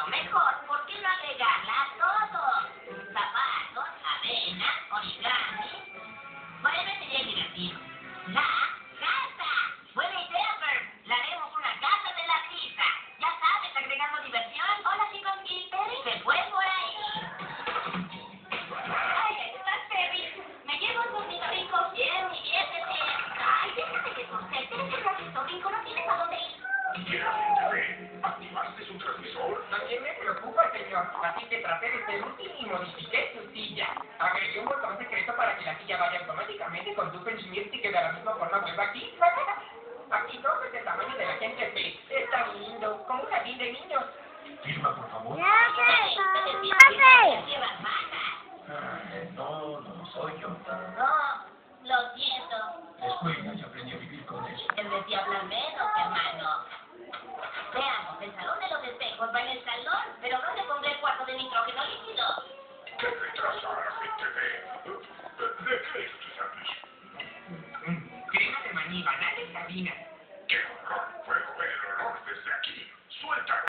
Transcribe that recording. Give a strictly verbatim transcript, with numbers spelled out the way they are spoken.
lo mejor, ¿por qué no agregarla a todo? Zapatos, avena, origami. Bueno, sería divertido. La casa. Buena idea, Bert. La haremos una casa de la risa. Ya sabes, agregando diversión. Hola, chicos, ¿y Perry? Se fue por ahí. Ay, ahí estás, Perry. ¿Me llevo un ornitorrinco? Bien, diviértete. Ay, déjate de coser. Tienes el ornitorrinco, no tienes a dónde ir. ¿Qué haces, bebé? ¿Activaste su transmisor? También me preocupa, señor. Así que traté de seducir y modifiqué su silla. Agregué un botón secreto para que la silla vaya automáticamente con Doofenshmirtz y que de la misma forma vuelva aquí. Aquí todo es el tamaño de la gente ve. Está lindo, como un jardín de niños. Firma, por favor. Ay, llevas bajas. Ah, no, no soy yo. No, lo siento. Después ya aprendí a vivir con eso. El decía hablar menos, hermano. Veamos, el salón de los espejos va en el salón, pero ¿dónde pondré el cuarto de nitrógeno líquido? ¿Qué retrasa a la gente ve? ¿De qué es tu sándwich? Crema de maní, banana y sardina. ¡Qué horror! Puedo ver el olor desde aquí. ¡Suelta!